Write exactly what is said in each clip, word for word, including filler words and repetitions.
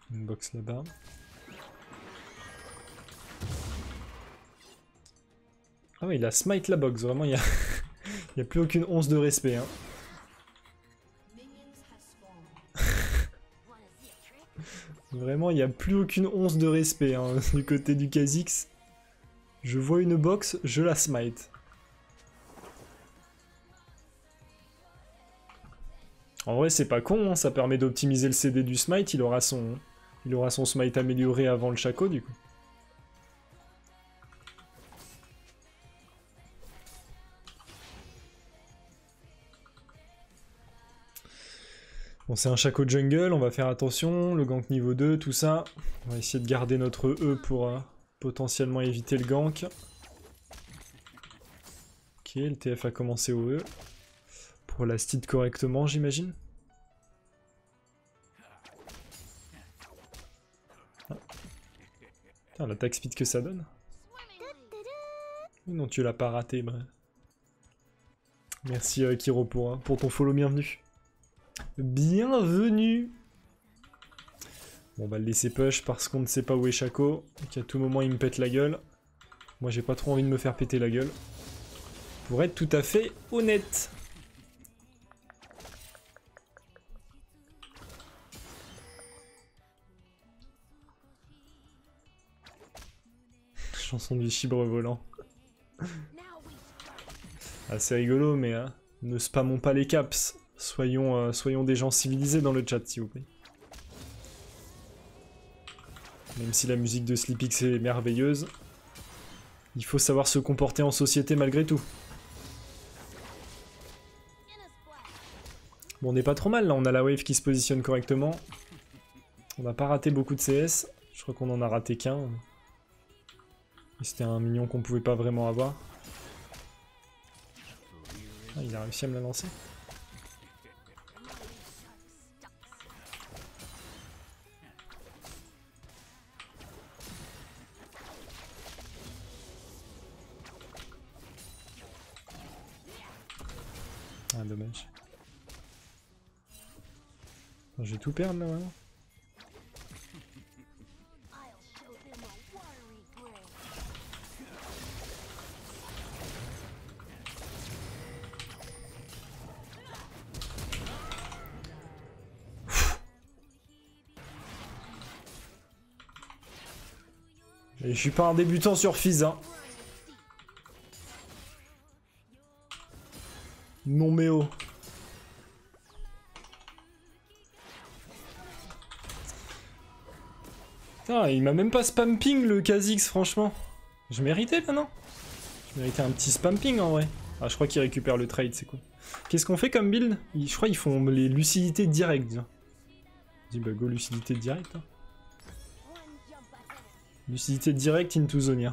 Une box là-bas. Ah ouais, il a smite la box, vraiment, il n'y a... a plus aucune once de respect. Hein. Vraiment, il n'y a plus aucune once de respect hein, du côté du Kha'Zix. Je vois une box, je la smite. En vrai, c'est pas con, hein, ça permet d'optimiser le C D du smite, il aura son, il aura son smite amélioré avant le Shaco du coup. Bon, c'est un Shaco jungle, on va faire attention, le gank niveau deux, tout ça. On va essayer de garder notre E pour euh, potentiellement éviter le gank. Ok, le T F a commencé au E. Pour la steed correctement, j'imagine. Ah. Putain, l'attaque speed que ça donne. Non, tu l'as pas raté, bref. Merci euh, Kiro pour, hein, pour ton follow, bienvenue. Bienvenue. Bon, on va le laisser push parce qu'on ne sait pas où est Shaco. Et qu'à tout moment, il me pète la gueule. Moi, j'ai pas trop envie de me faire péter la gueule. Pour être tout à fait honnête. Chanson du chibre volant. Ah, c'est rigolo, mais hein, ne spammons pas les caps. Soyons, euh, soyons des gens civilisés dans le chat, s'il vous plaît. Même si la musique de Sleepix est merveilleuse, il faut savoir se comporter en société malgré tout. Bon, on n'est pas trop mal, là, on a la wave qui se positionne correctement. On n'a pas raté beaucoup de C S. Je crois qu'on en a raté qu'un. C'était un minion qu'on pouvait pas vraiment avoir. Ah, il a réussi à me la lancer. Ah, dommage. Je vais tout perdre là maintenant. Et je suis pas un débutant sur Fizz, hein. Non mais oh. Putain, il m'a même pas spam ping le Kha'Zix, franchement. Je méritais là, non? Je méritais un petit spam ping en vrai. Ah, je crois qu'il récupère le trade, c'est cool. Qu'est-ce qu'on fait comme build? Je crois qu'ils font les lucidités directes. Je dis bah go lucidité directe. Hein. Lucidité directe into Zonia.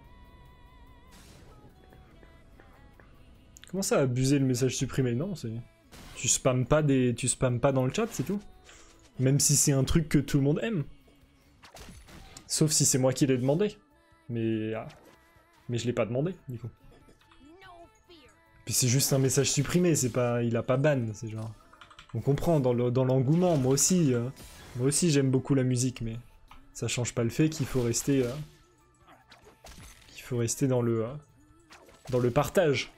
Comment ça abuser le message supprimé? Non, c'est... Tu spammes pas des... Tu spammes pas dans le chat, c'est tout. Même si c'est un truc que tout le monde aime. Sauf si c'est moi qui l'ai demandé. Mais... Ah. Mais je l'ai pas demandé, du coup. Puis c'est juste un message supprimé, c'est pas... Il a pas ban, c'est genre... On comprend, dans l'engouement, moi aussi... Euh... Moi aussi j'aime beaucoup la musique, mais... Ça change pas le fait qu'il faut rester... Euh... Qu'il faut rester dans le... Euh... Dans le partage.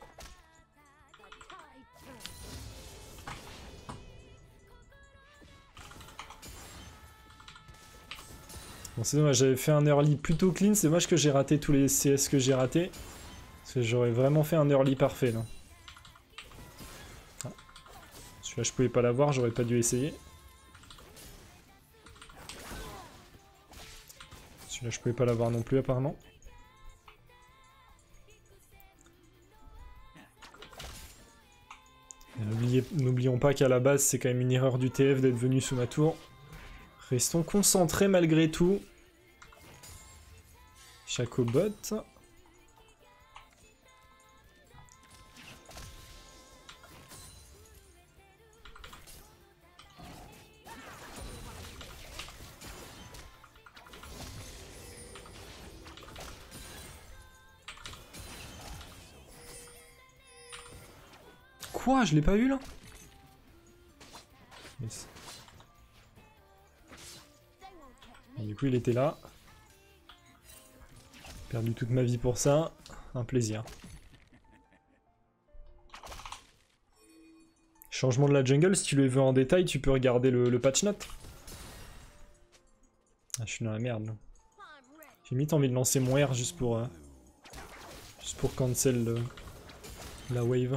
Bon, c'est dommage, j'avais fait un early plutôt clean, c'est dommage que j'ai raté tous les C S que j'ai ratés. Parce que j'aurais vraiment fait un early parfait, là. Ah. Celui-là, je pouvais pas l'avoir, j'aurais pas dû essayer. Celui-là, je pouvais pas l'avoir non plus, apparemment. N'oublions pas qu'à la base, c'est quand même une erreur du T F d'être venu sous ma tour. Restons concentrés malgré tout. Shaco bot. Quoi? Je l'ai pas eu là? Yes. Et du coup il était là. Perdu toute ma vie pour ça. Un plaisir. Changement de la jungle, si tu le veux en détail, tu peux regarder le, le patch note. Ah, je suis dans la merde là. J'ai limite envie de lancer mon R juste pour... Euh, juste pour cancel le, la wave.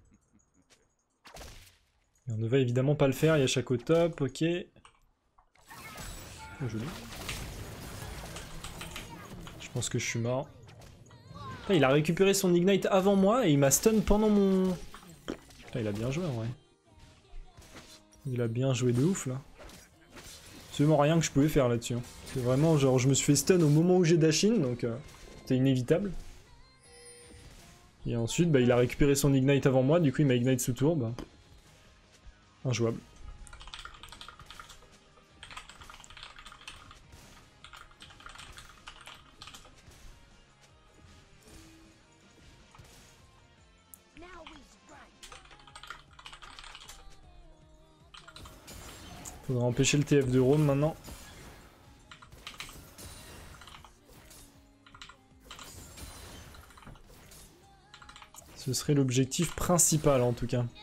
Et on ne va évidemment pas le faire, il y a chaque au top, ok. Oh, joli. Je pense que je suis mort. Putain, il a récupéré son ignite avant moi et il m'a stun pendant mon... Putain, il a bien joué en vrai. Il a bien joué de ouf là. Absolument rien que je pouvais faire là-dessus. C'est vraiment genre je me suis fait stun au moment où j'ai dash in, donc euh, c'était inévitable. Et ensuite bah, il a récupéré son ignite avant moi, du coup il m'a ignite sous tour. Bah, injouable. Faudra empêcher le T F de roam maintenant. Ce serait l'objectif principal en tout cas.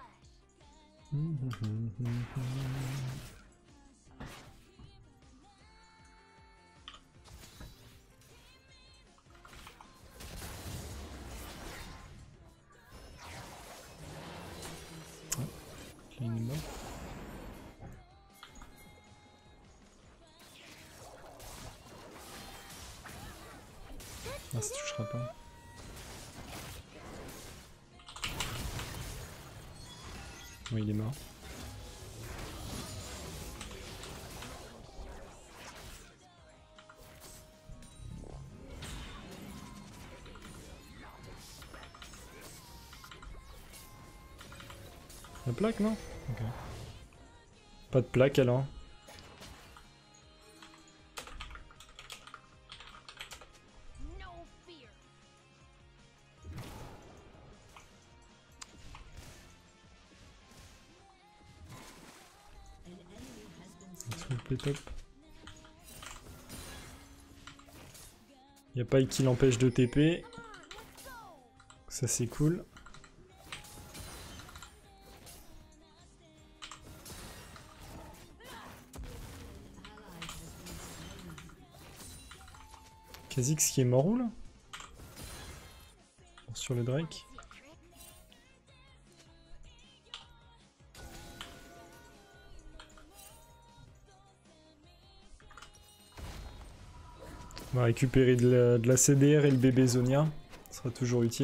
Ah, ça touchera pas. Oui, il est mort. La plaque, non? Ok. Pas de plaque alors. Top. Y a pas qui l'empêche de T P. Ça c'est cool. Kha'Zix qui est mort où là? Sur le Drake. On va récupérer de la, de la C D R et le bébé Zonia. Ce sera toujours utile.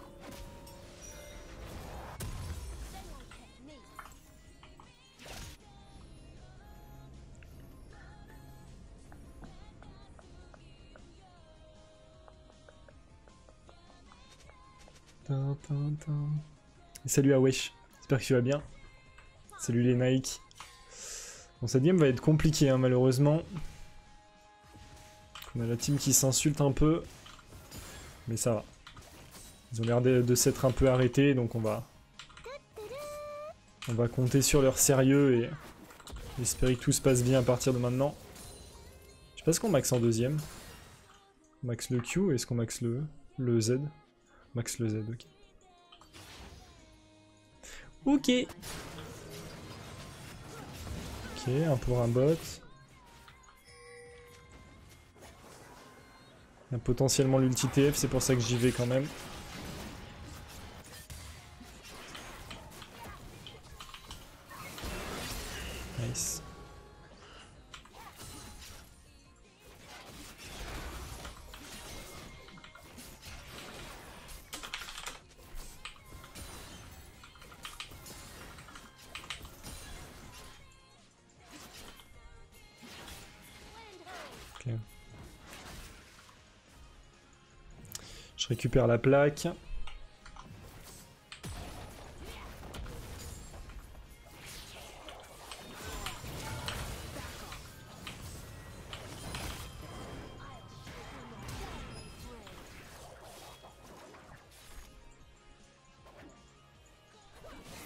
Et salut à Wesh, j'espère que tu vas bien. Salut les Nike. Bon, cette game va être compliquée hein, malheureusement. On a la team qui s'insulte un peu. Mais ça va. Ils ont l'air de, de s'être un peu arrêtés, donc on va... On va compter sur leur sérieux et espérer que tout se passe bien à partir de maintenant. Je sais pas ce qu'on max en deuxième. On max le Q, est-ce qu'on max le, le Z? Max le Z, ok. Ok. Ok, un pour un bot. Il y a potentiellement l'ulti T F, c'est pour ça que j'y vais quand même. Nice. Ok. Je récupère la plaque.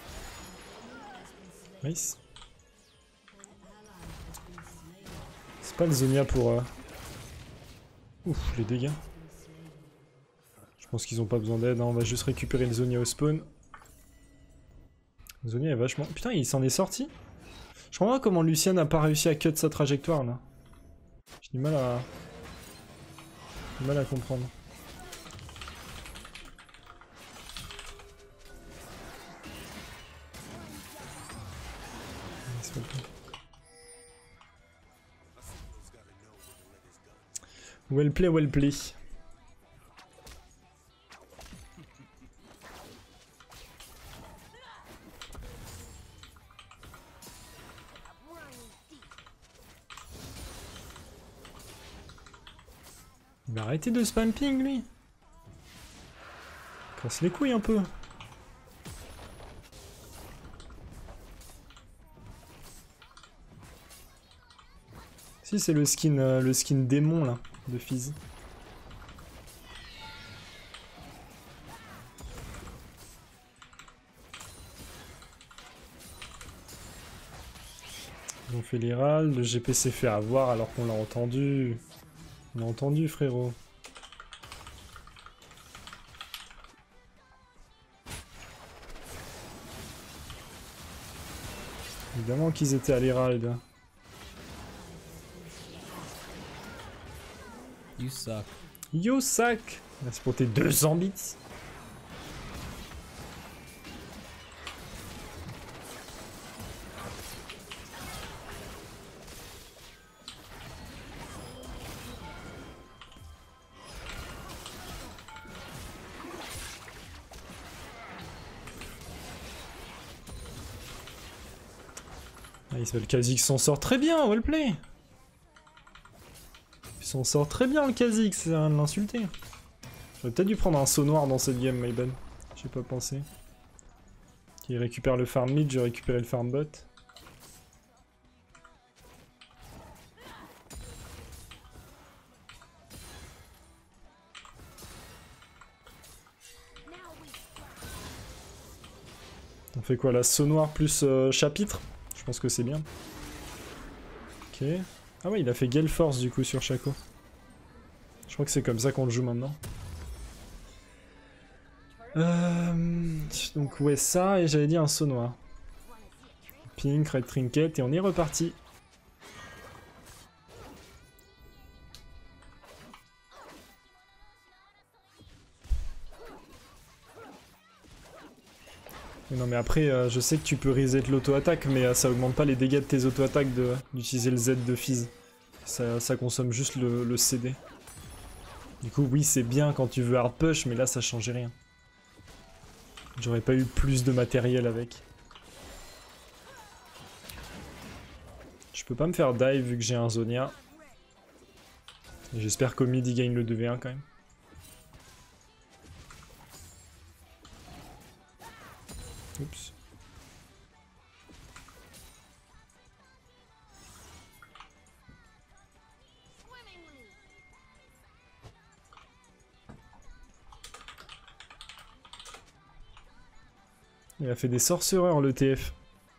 Nice. C'est pas le Zonia pour... Euh... Ouf, les dégâts. Je pense qu'ils ont pas besoin d'aide, hein. On va juste récupérer le Zonia au spawn. Le Zonia est vachement... Putain, il s'en est sorti. Je comprends pas comment Lucian n'a pas réussi à cut sa trajectoire là. J'ai du mal à... J'ai du mal à comprendre. Well play, well play. Il va arrêter de spam ping lui. Casse les couilles un peu. Si c'est le skin euh, le skin démon là de Fizz. Ils ont fait l'Hérald, le G P s'est fait avoir alors qu'on l'a entendu. On l'a entendu frérot. Évidemment qu'ils étaient à l'Hérald. You suck. You suck. Merci pour tes deux cents bits. Ah, il s'appelle Kha'Zix, s'en sort très bien, wellplay. Il s'en sort très bien le Kha'Zix, c'est rien de l'insulter. J'aurais peut-être dû prendre un saut noir dans cette game, my bad. J'ai pas pensé. Il récupère le farm mid, je vais récupérer le farm bot. On fait quoi là? Saut noir plus euh, chapitre? Je pense que c'est bien. Ok. Ah ouais, il a fait Gale Force du coup sur Shaco. Je crois que c'est comme ça qu'on le joue maintenant. Euh, donc ouais, ça, et j'avais dit un saut noir. Pink, Red Trinket, et on est reparti. Non mais après, euh, je sais que tu peux reset l'auto-attaque, mais euh, ça augmente pas les dégâts de tes auto-attaques d'utiliser le Z de Fizz. Ça, ça consomme juste le, le C D. Du coup, oui, c'est bien quand tu veux hard push, mais là, ça changeait rien. J'aurais pas eu plus de matériel avec. Je peux pas me faire dive vu que j'ai un Zonia. J'espère qu'au mid, il gagne le deux v un quand même. Oups. Il a fait des sorcereurs le T F.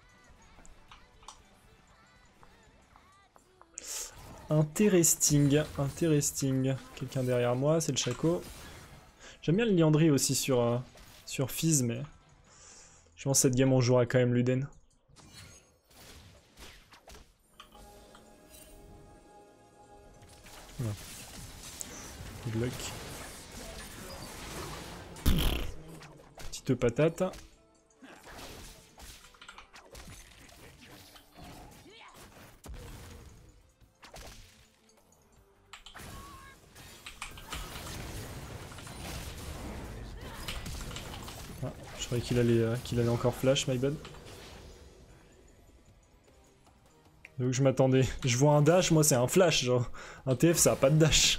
Interesting, interesting. Quelqu'un derrière moi, c'est le Shaco. J'aime bien le Liandry aussi sur, euh, sur Fizz, mais je pense que cette game on jouera quand même Luden. Ouais. Good luck. Petite patate. Ah, je croyais qu'il allait, euh, qu'il allait encore flash, my bad. Donc je m'attendais. Je vois un dash, moi c'est un flash, genre. Un T F ça a pas de dash.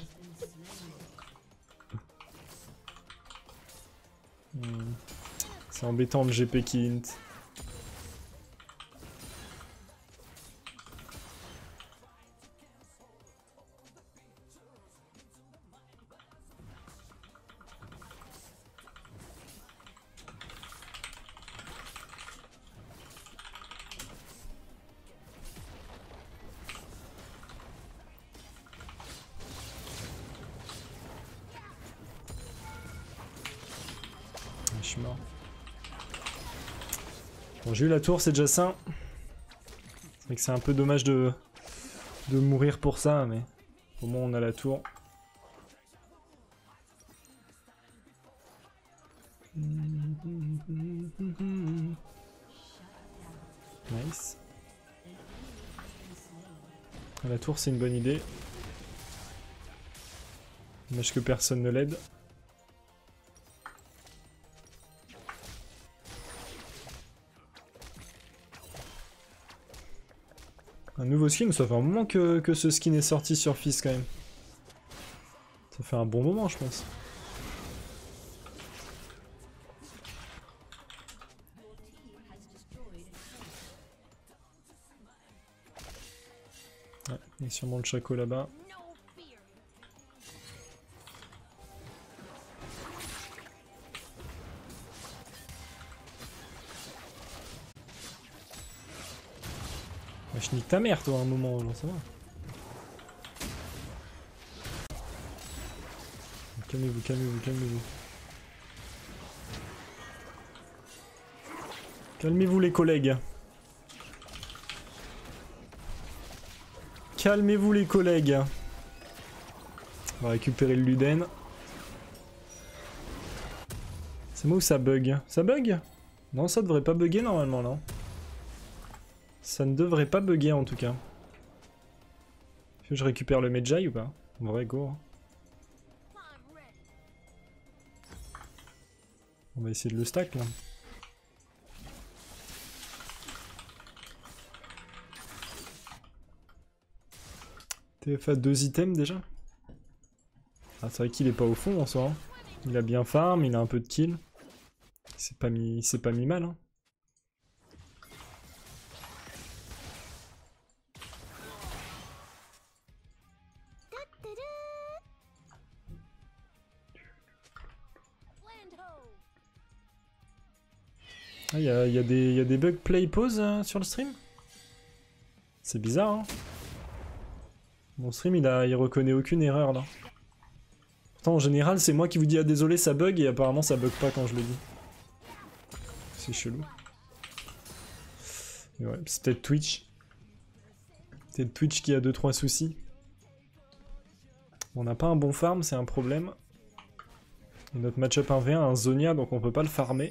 Hmm. C'est embêtant le G P qui int. suis mort. Bon, j'ai eu la tour, c'est déjà ça. C'est vrai que c'est un peu dommage de, de mourir pour ça, mais au moins on a la tour. Nice. La tour, c'est une bonne idée. Dommage que personne ne l'aide. Un nouveau skin, ça fait un moment que, que ce skin est sorti sur Fizz quand même. Ça fait un bon moment, je pense. Ouais, il y a sûrement le Chaco là-bas. Ouais, je nique ta mère, toi, à un moment, genre, ça va. Calmez-vous, calmez-vous, calmez-vous. Calmez-vous, les collègues. Calmez-vous, les collègues. On va récupérer le Luden. C'est moi où ça bug? Ça bug? Non, ça devrait pas bugger normalement, non. Ça ne devrait pas bugger en tout cas. Est-ce que je récupère le Medjay ou pas? En vrai, go. On va essayer de le stack là. T F A deux items déjà. Ah, c'est vrai qu'il est pas au fond en soi. Hein. Il a bien farm, il a un peu de kill. C'est pas mis, c'est pas mis mal. Hein. Ah, il y a, y a des, y a des bugs play pause euh, sur le stream. C'est bizarre, hein. Mon stream, il, a, il reconnaît aucune erreur, là. Pourtant, en général, c'est moi qui vous dis « Ah, désolé, ça bug » et apparemment, ça bug pas quand je le dis. C'est chelou. Mais ouais, c'est peut-être Twitch. Peut-être Twitch qui a deux trois soucis. On n'a pas un bon farm, c'est un problème. Et notre match-up un v un a un Zonia, donc on peut pas le farmer.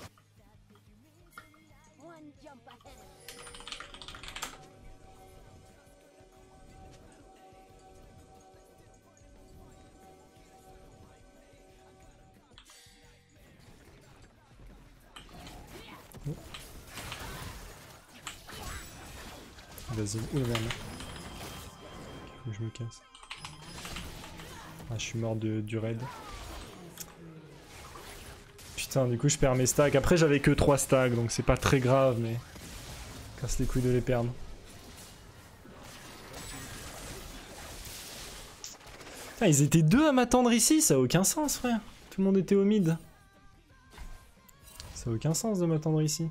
Vas-y, où la merde? Faut que je me casse. Ah, je suis mort de, du raid. Putain, du coup, je perds mes stacks. Après, j'avais que trois stacks, donc c'est pas très grave, mais... Casse les couilles de les perdre. Putain, ils étaient deux à m'attendre ici, ça a aucun sens, frère. Tout le monde était au mid. Ça a aucun sens de m'attendre ici.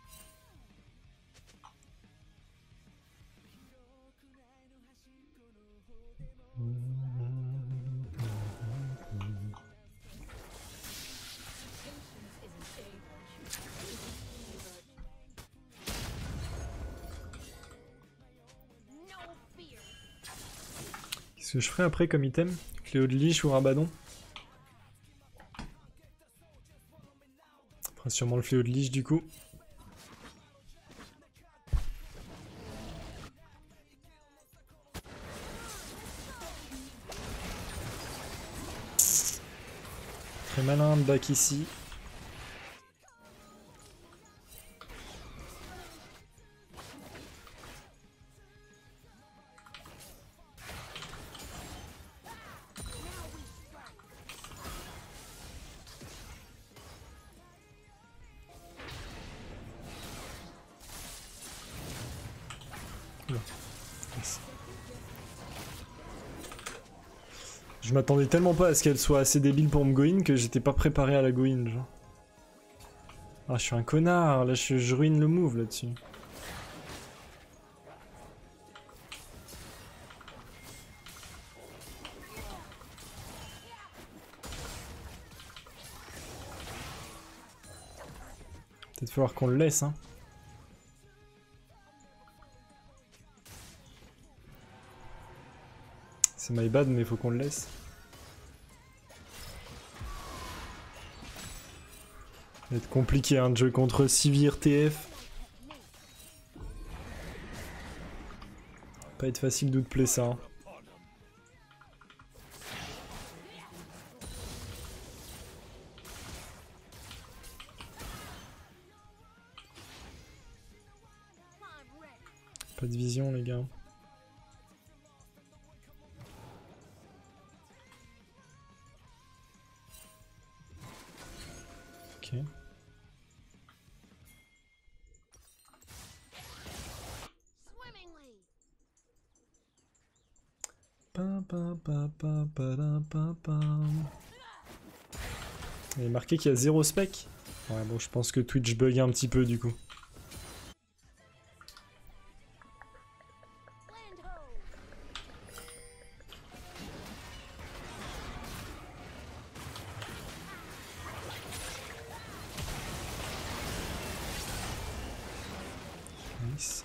Qu'est-ce que je ferai après comme item? Cléo de Liche ou Rabadon? On fera sûrement le Fléau de Liche du coup. Très malin de back ici. Je m'attendais tellement pas à ce qu'elle soit assez débile pour me go in que j'étais pas préparé à la go in, genre. Ah, je suis un connard, là je, je ruine le move là-dessus. Peut-être falloir qu'on le laisse, hein. C'est my bad, mais faut qu'on le laisse. Ça va être compliqué, hein, de jouer contre Sivir T F. Pas être facile d'outplay ça. Hein. Pas de vision, les gars. Ok. Pa, pa, pa, pa, pa, pa, pa. Il est marqué qu'il y a zéro spec. Ouais, bon, je pense que Twitch bug un petit peu du coup. Nice.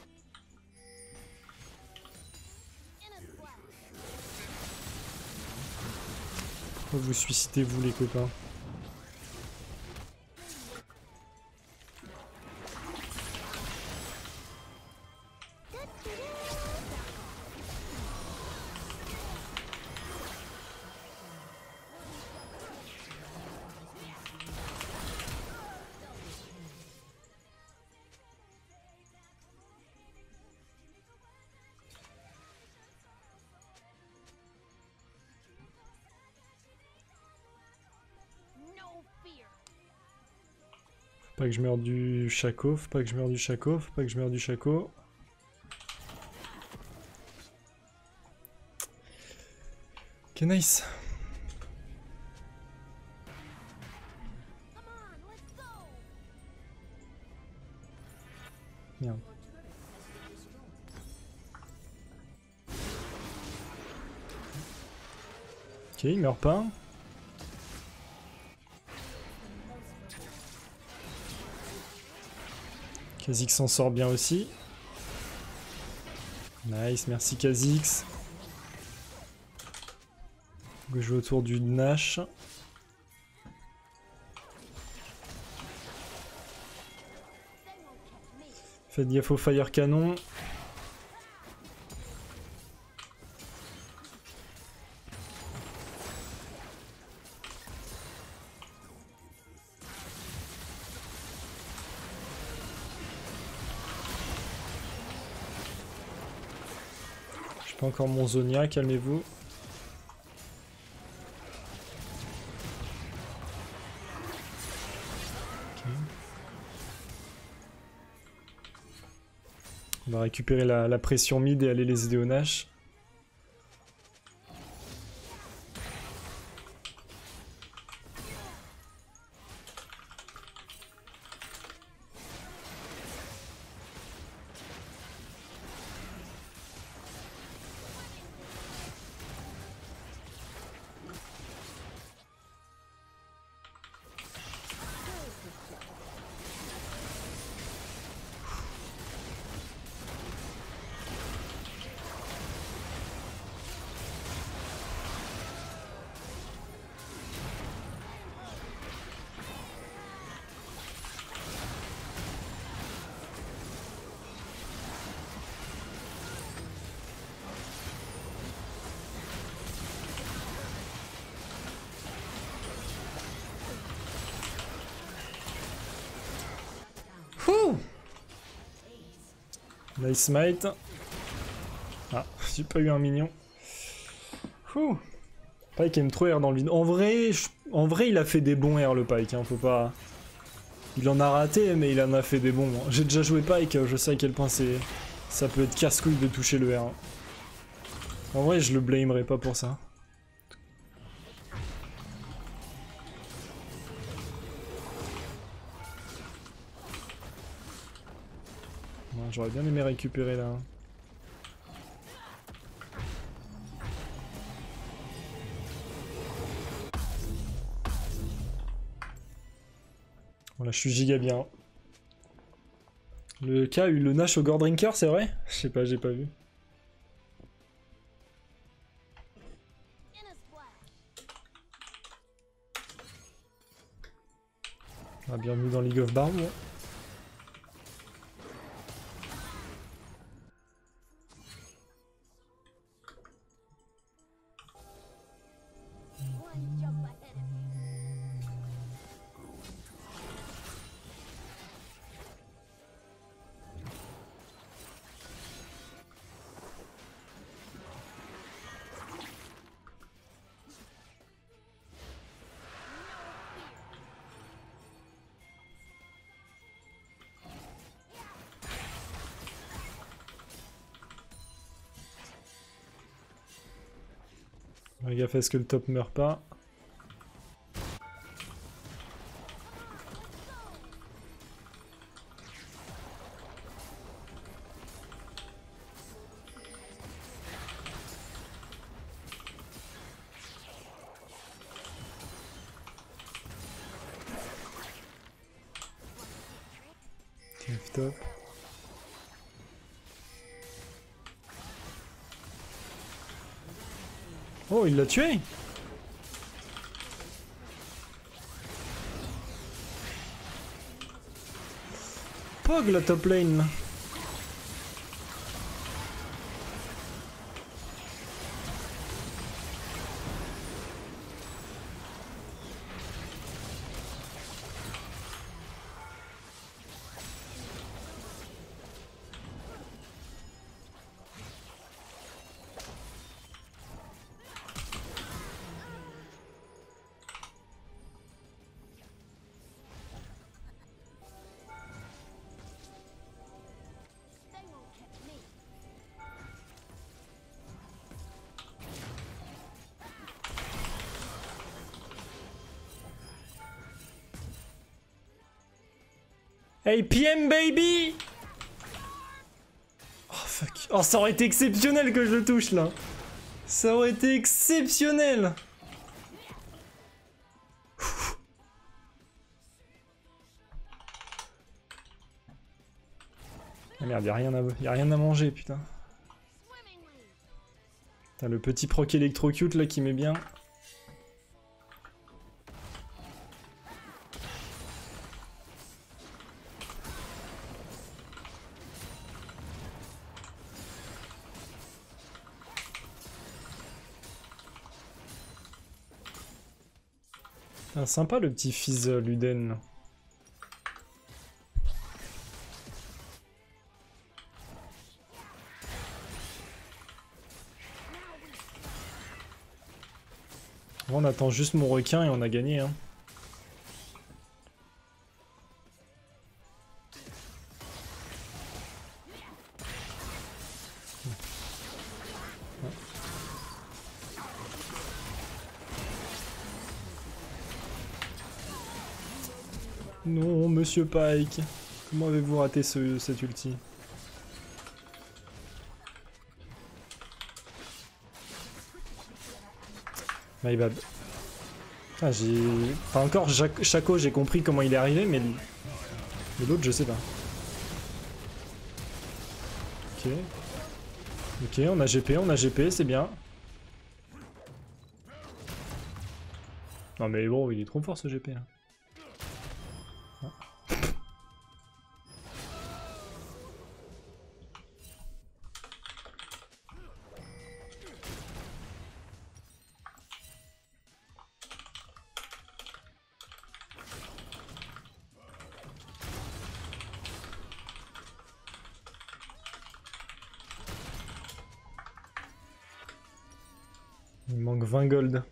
Pourquoi vous suicidez vous les copains? Pas que je meure du Shaco, faut pas que je meure du Shaco, faut pas que je meure du Shaco. Ok, nice. Merde. Ok, il meurt pas. Kha'Zix s'en sort bien aussi. Nice, merci Kha'Zix. On va jouer autour du Nash. Faites gaffe au Fire Canon. Pas encore mon Zonia, calmez-vous. Okay. On va récupérer la, la pression mid et aller les aider au Nash. Nice smite. Ah, j'ai pas eu un mignon. Ouh. Pyke aime trop R dans le vide. En vrai, je... en vrai, il a fait des bons R le Pyke, hein, faut pas... Il en a raté, mais il en a fait des bons. J'ai déjà joué Pyke, je sais à quel point c'est... ça peut être casse-couille de toucher le R. En vrai, je le blâmerai pas pour ça. J'aurais bien aimé récupérer là. Voilà, je suis giga bien. Le cas a eu le Nash au Gore Drinker, c'est vrai? Je sais pas, j'ai pas vu. Ah, bienvenue dans League of Barb. Ouais. Fais gaffe à ce que le top meurt pas. Top. Oh, il l'a tué! Pog la top lane! Hey P M baby! Oh fuck. Oh ça aurait été exceptionnel que je le touche là. Ça aurait été exceptionnel. Ah merde, y'a rien à, y a rien à manger putain. Putain le petit proc électrocute là qui met bien. Ah, sympa le petit fils euh, Luden. On attend juste mon requin et on a gagné hein. Non, monsieur Pike. Comment avez-vous raté ce, cet ulti? My bad. Ah, j'ai... Enfin, encore, Shaco, j'ai compris comment il est arrivé, mais... Mais l'autre, je sais pas. Ok. Ok, on a G P, on a G P, c'est bien. Non mais bon, il est trop fort ce G P, là. Il manque vingt gold.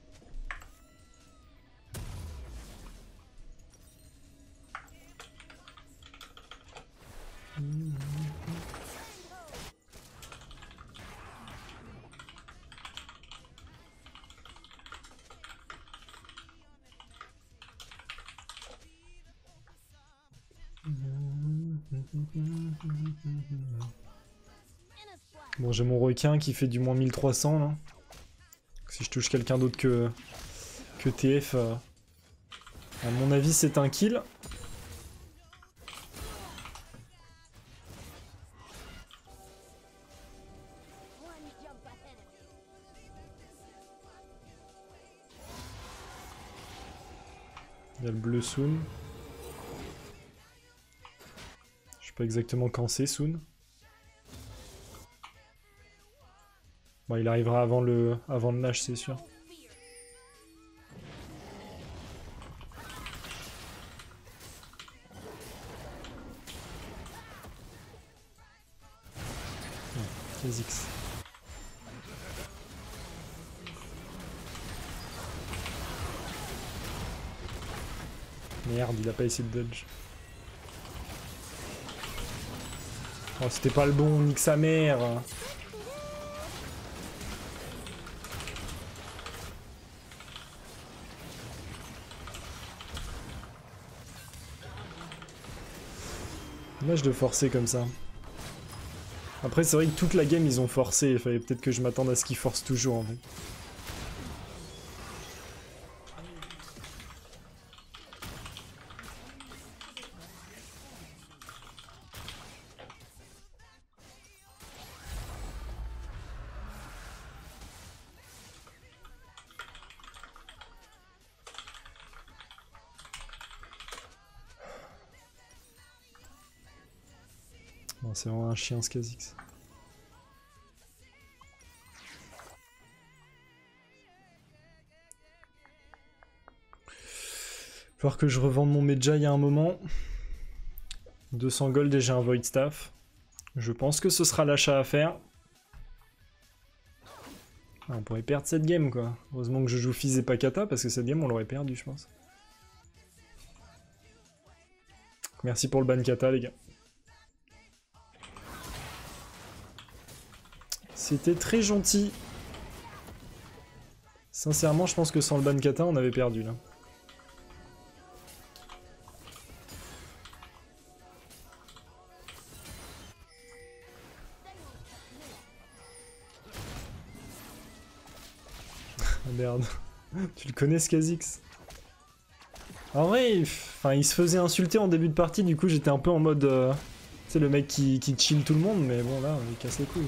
Bon, j'ai mon requin qui fait du moins mille trois cents là. Si je touche quelqu'un d'autre que, que T F, euh, à mon avis c'est un kill. Il y a le bleu Soon. Je sais pas exactement quand c'est Soon. Bon, il arrivera avant le, avant le Nash, c'est sûr. Kha'Zix. Merde, il a pas essayé de dodge. Oh, c'était pas le bon, nique sa mère. Dommage de forcer comme ça. Après, c'est vrai que toute la game, ils ont forcé. Il fallait peut-être que je m'attende à ce qu'ils forcent toujours, en fait. Bon, c'est vraiment un chien, ce Kha'Zix. Il va falloir que je revende mon Medjay il y a un moment. deux cents gold et j'ai un Void Staff. Je pense que ce sera l'achat à faire. Ah, on pourrait perdre cette game, quoi. Heureusement que je joue Fizz et pas Kata, parce que cette game on l'aurait perdu, je pense. Merci pour le ban Kata, les gars. C'était très gentil. Sincèrement, je pense que sans le ban Kata, on avait perdu, là. Ah merde. Tu le connais, ce Kha'Zix? En vrai, enfin, il se faisait insulter en début de partie, du coup j'étais un peu en mode... Euh, tu sais, le mec qui, qui chill tout le monde, mais bon là, il casse les couilles.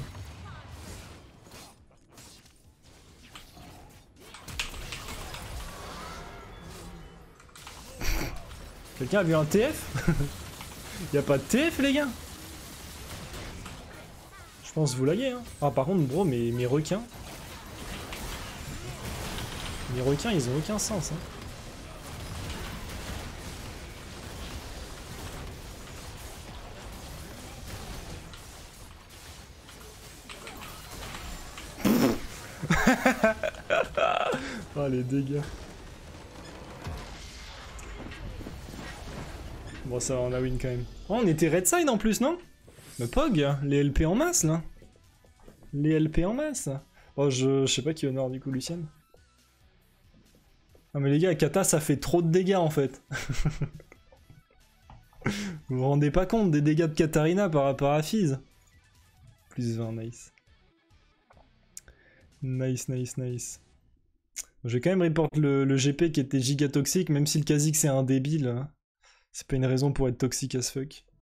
Quelqu'un a vu un T F? Y'a pas de T F, les gars? Je pense vous laguez, hein. Ah, par contre, bro, mes, mes requins... Mes requins, ils ont aucun sens, hein. Oh, les dégâts. Bon, ça va, on a win quand même. Oh, on était red side en plus, non? Mais Pog, les L P en masse, là. Les L P en masse. Oh, je, je sais pas qui honore, du coup, Lucienne. Ah mais les gars, Kata ça fait trop de dégâts en fait. Vous vous rendez pas compte des dégâts de Katarina par rapport à Fizz. Plus vingt, nice. Nice, nice, nice. Je vais quand même report le, le G P qui était giga toxique, même si le Kha'Zix c'est un débile. C'est pas une raison pour être toxique as fuck.